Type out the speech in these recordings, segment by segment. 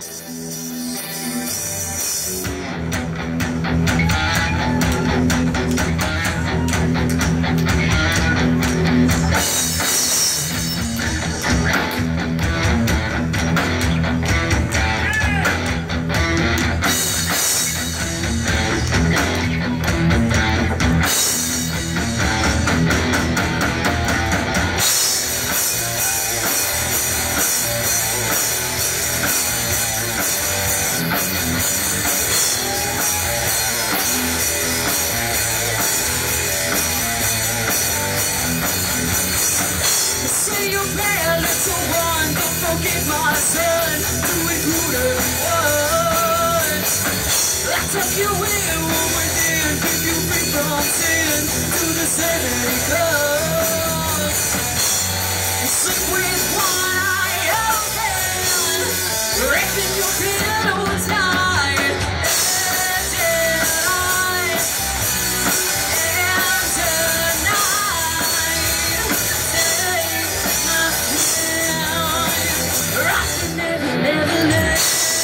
Forget my son, do it good and I took you in within, keep you free from sin, to the setting sun. Sleep with one eye open, wrapping your pillow tight, and tonight, never let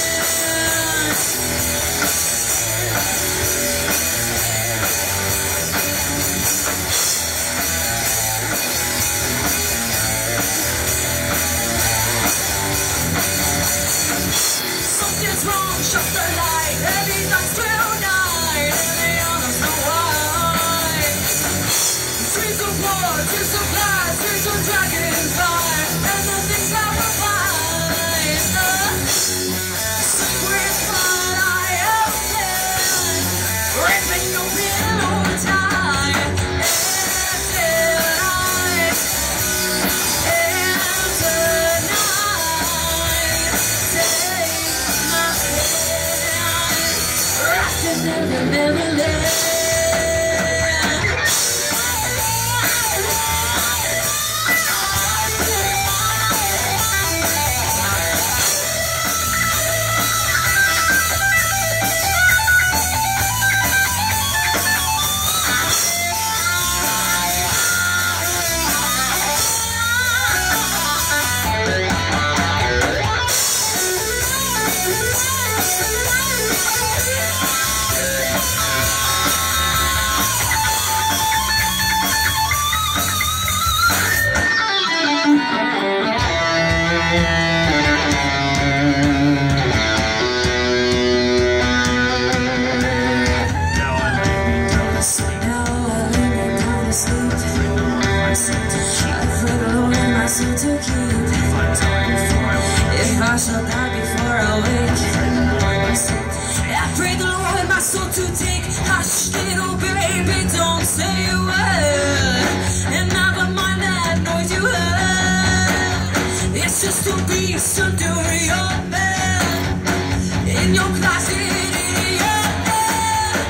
something's wrong, shut the light, heavy nights till night, heavy on us, no why. Trees of war, trees of light, trees of dragonfly, and nothing's ever fine. Wrapping your pillow tight, and tonight, take my hand, rock and never let. If I shall die before I wake, I pray the Lord my soul to take. Hush, little baby, don't say a word, and never mind that noise you heard. It's just a beast under your bed, in your closet, in your bed,